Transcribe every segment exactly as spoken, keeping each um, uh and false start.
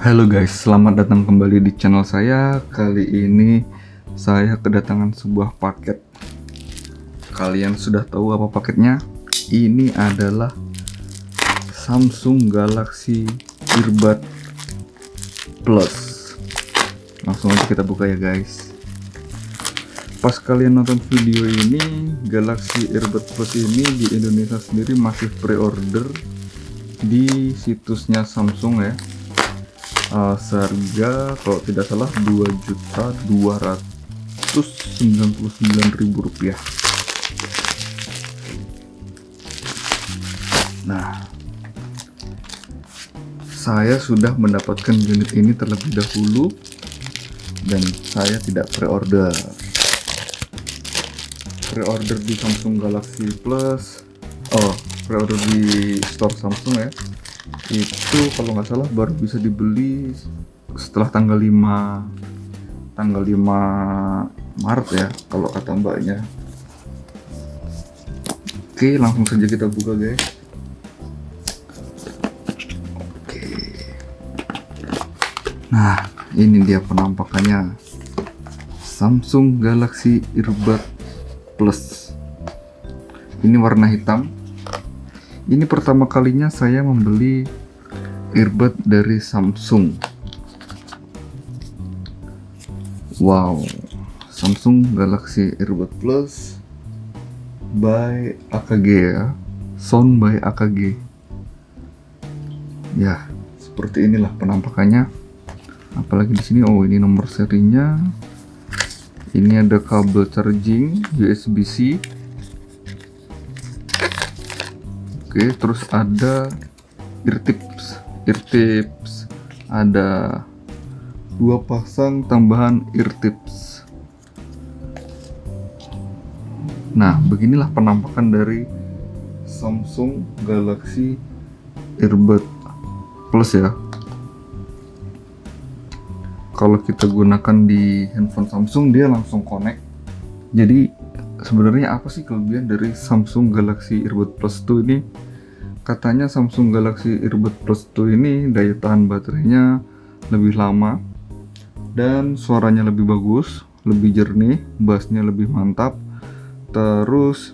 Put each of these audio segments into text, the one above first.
Halo guys, selamat datang kembali di channel saya. Kali ini saya kedatangan sebuah paket. Kalian sudah tahu apa paketnya? Ini adalah Samsung Galaxy Earbud Plus. Langsung aja kita buka ya guys. Pas kalian nonton video ini, Galaxy Earbud Plus ini di Indonesia sendiri masih pre-order di situsnya Samsung ya. Uh, seharga kalau tidak salah dua juta dua ratus sembilan puluh sembilan ribu rupiah. Nah, saya sudah mendapatkan unit ini terlebih dahulu dan saya tidak pre-order. Pre-order di Samsung Galaxy Plus, oh pre-order di store Samsung ya. Itu kalau nggak salah baru bisa dibeli setelah tanggal lima tanggal lima Maret ya kalau kata mbaknya. Oke, langsung saja kita buka guys. Oke, nah ini dia penampakannya Samsung Galaxy Earbud Plus. Ini warna hitam. Ini pertama kalinya saya membeli earbud dari Samsung. Wow, Samsung Galaxy Earbud Plus by A K G ya, Sound by A K G. Ya, seperti inilah penampakannya. Apalagi di sini, oh ini nomor serinya. Ini ada kabel charging U S B C. Oke, terus ada ear tips, ear tips, ada dua pasang tambahan ear tips. Nah, beginilah penampakan dari Samsung Galaxy Earbud Plus ya. Kalau kita gunakan di handphone Samsung, dia langsung connect. Jadi sebenarnya apa sih kelebihan dari Samsung Galaxy Earbud Plus dua ini? Katanya Samsung Galaxy Earbud Plus dua ini daya tahan baterainya lebih lama dan suaranya lebih bagus, lebih jernih, bassnya lebih mantap. Terus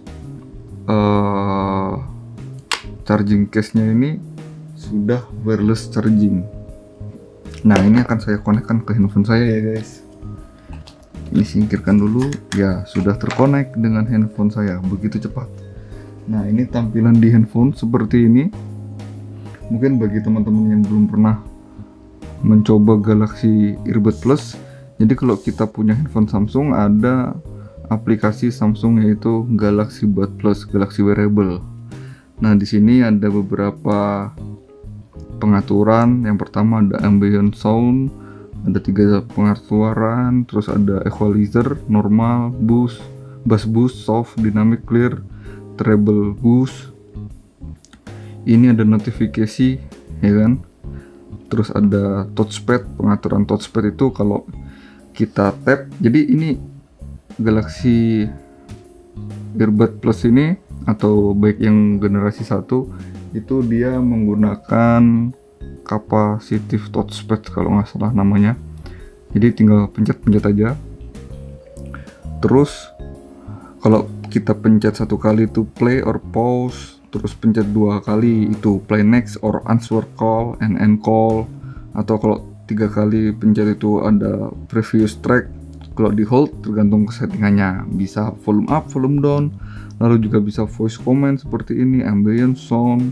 uh, charging case-nya ini sudah wireless charging. Nah, ini akan saya konekkan ke handphone saya ya guys. Ini singkirkan dulu, ya sudah terkonek dengan handphone saya, begitu cepat. Nah, ini tampilan di handphone seperti ini. Mungkin bagi teman-teman yang belum pernah mencoba Galaxy Earbud Plus, jadi kalau kita punya handphone Samsung ada aplikasi Samsung yaitu Galaxy Buds Plus, Galaxy Wearable. Nah, di sini ada beberapa pengaturan. Yang pertama ada ambient sound, ada tiga pengaturan, terus ada equalizer, normal, boost, bass boost, soft, dynamic, clear, treble boost. Ini ada notifikasi ya kan, terus ada touchpad. Pengaturan touchpad itu kalau kita tap, jadi ini Galaxy Earbud Plus ini atau baik yang generasi satu itu dia menggunakan capacitive touchpad kalau nggak salah namanya. Jadi tinggal pencet-pencet aja. Terus kalau kita pencet satu kali itu play or pause, terus pencet dua kali itu play next or answer call and end call, atau kalau tiga kali pencet itu ada previous track. Kalau di hold tergantung settingannya, bisa volume up, volume down, lalu juga bisa voice command seperti ini, ambient sound,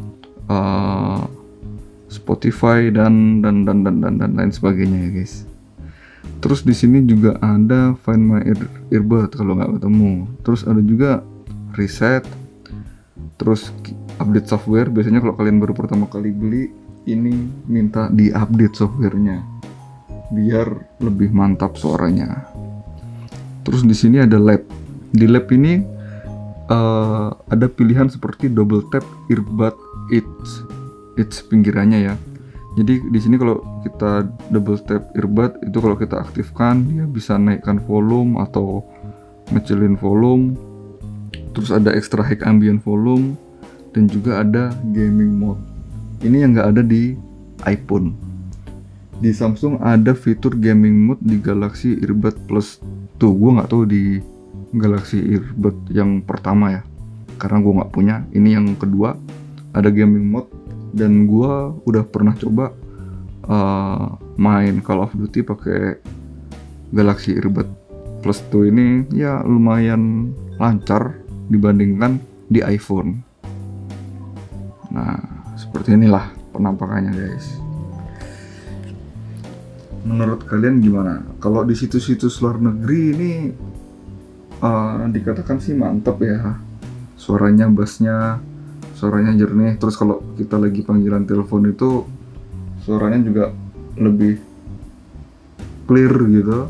uh, Spotify dan dan dan dan dan dan lain sebagainya ya guys. Terus di sini juga ada Find My Ear, Earbud kalau nggak ketemu. Terus ada juga reset. Terus update software. Biasanya kalau kalian baru pertama kali beli, ini minta di-update softwarenya biar lebih mantap suaranya. Terus di sini ada lab. Di lab ini uh, ada pilihan seperti double tap earbud each each pinggirannya ya. Jadi di sini kalau kita double tap earbud itu kalau kita aktifkan dia bisa naikkan volume atau ngecilin volume. Terus ada extra high ambient volume dan juga ada gaming mode. Ini yang nggak ada di iPhone. di Samsung ada fitur gaming mode di Galaxy Earbud Plus tuh. Gue nggak tahu di Galaxy Earbud yang pertama ya, karena gue nggak punya. Ini yang kedua ada gaming mode, dan gue udah pernah coba uh, main Call of Duty pakai Galaxy Earbud Plus tuh. Ini ya lumayan lancar dibandingkan di iPhone. Nah, seperti inilah penampakannya guys. Menurut kalian gimana? Kalau di situs-situs luar negeri ini uh, dikatakan sih mantep ya, suaranya, bassnya, suaranya jernih. Terus kalau kita lagi panggilan telepon itu suaranya juga lebih clear gitu.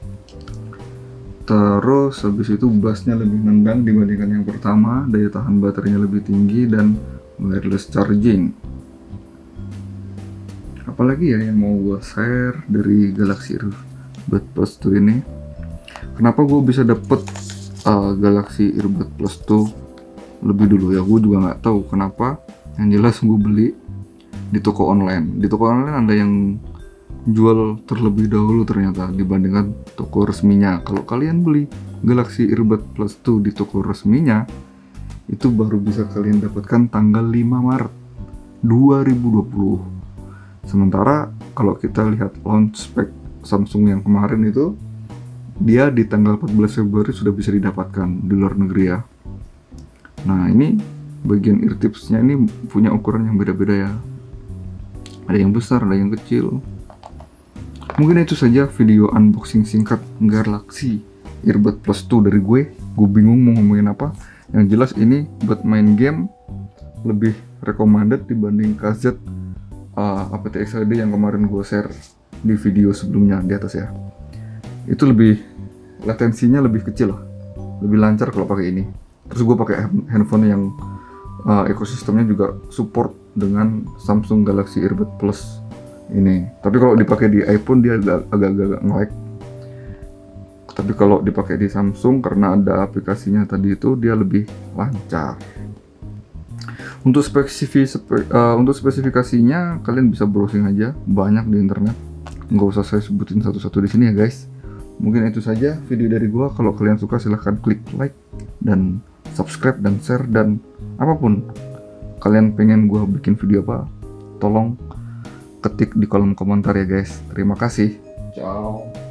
Terus habis itu bassnya lebih nendang dibandingkan yang pertama, daya tahan baterainya lebih tinggi, dan wireless charging. Apalagi ya yang mau gue share dari Galaxy Earbud Plus tuh ini. Kenapa gue bisa dapet uh, Galaxy Earbud Plus tuh lebih dulu ya, gue juga nggak tahu kenapa. Yang jelas gue beli di toko online. Di toko online ada yang jual terlebih dahulu ternyata dibandingkan toko resminya. Kalau kalian beli Galaxy Earbud Plus tuh di toko resminya, itu baru bisa kalian dapatkan tanggal lima Maret dua ribu dua puluh. Sementara kalau kita lihat launch spec Samsung yang kemarin itu, dia di tanggal empat belas Februari sudah bisa didapatkan di luar negeri ya. Nah, ini bagian ear tipsnya ini punya ukuran yang beda-beda ya. Ada yang besar, ada yang kecil. Mungkin itu saja video unboxing singkat Galaxy Earbud Plus tuh dari gue. Gue bingung mau ngomongin apa. Yang jelas ini buat main game lebih recommended dibanding K Z Uh, A P T X H D yang kemarin gue share di video sebelumnya di atas ya. Itu lebih latensinya lebih kecil lah, lebih lancar kalau pakai ini. Terus gue pakai handphone yang uh, ekosistemnya juga support dengan Samsung Galaxy Earbud Plus ini. Tapi kalau dipakai di iPhone dia agak-agak nge-lag. Tapi kalau dipakai di Samsung karena ada aplikasinya tadi itu, dia lebih lancar. Untuk spesifik uh, untuk spesifikasinya kalian bisa browsing aja, banyak di internet. Nggak usah saya sebutin satu-satu di sini ya guys. Mungkin itu saja video dari gua. Kalau kalian suka silahkan klik like dan subscribe dan share, dan apapun kalian pengen gua bikin video apa, tolong ketik di kolom komentar ya guys. Terima kasih. Ciao.